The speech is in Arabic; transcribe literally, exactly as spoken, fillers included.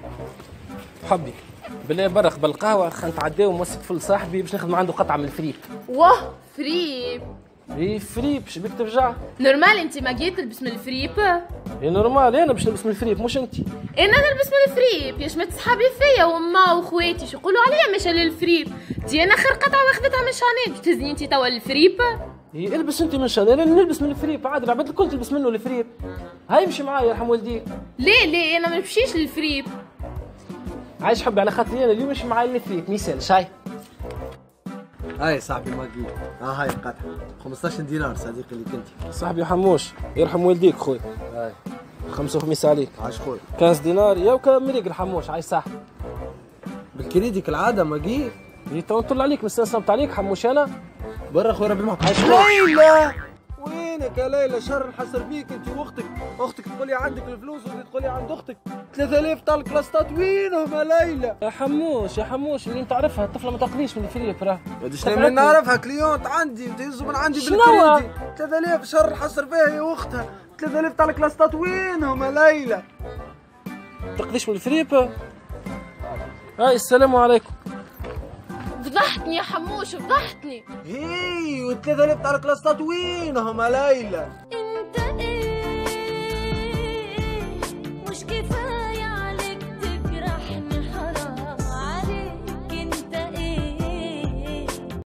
حبي بالله برخ بالقهوه خلينا نتعداو موسك فل صاحبي باش نخدم عنده قطعه من الفريب. واه فريب؟ ايه فريب شبيك ترجع؟ نورمال انت ما جيت تلبس من الفريب؟ ايه نورمال انا باش نلبس من الفريب مش انت. انا نلبس من الفريب يا شمت صحابي فيا وما واخواتي شو يقولوا عليا ماشيه للفريب. دي انا خير قطعه واخدتها من شانيل باش تهزني انت توا الفريب؟ ايه البس انت من شانيل انا نلبس من الفريب عادي العباد الكل تلبس منه الفريب. هاي امشي معايا يرحم والديك. ليه ليه انا ما نمشيش للفريب. عايش حبي على خاطري انا اليوم مش معايا الفريب ميسال شاي. هاي صاحبي ما قيل اه هاي القطعه خمسطاش دينار صديقي اللي كنتي. صاحبي حموش يرحم والديك خويا. هاي خمسة وخميس عليك. عاش خويا. خمسة دينار يا وكان مريق الحموش عايش صاحبي. بالكريدي كالعاده ما قيل. جيت تو نطل عليك نستنصبت عليك حموش انا. برا خويا ربي معك. عايش ليلى وينك يا ليلى شر نحسر فيك انت واختك. اختك تقول لي عندك الفلوس وانت تقول لي عند اختك. ثلاثة آلاف تاع الكلاستات وينهم يا ليلى؟ يا حموش يا حموش اللي انت عارفها الطفله ما تقضيش من الفريق راه. شنو من نعرفها كليونت عندي تهزوا من عندي بالكريدي. ثلاثة آلاف شر نحسر فيها هي واختها. ثلاثة آلاف تاع الكلاستات وينهم يا ليلى؟ ما تقضيش من الفريق. هاي السلام عليكم. فضحتني يا حموش فضحتني. هي والثلاثة آلاف تاع الكلاستات وينهم يا ليلى؟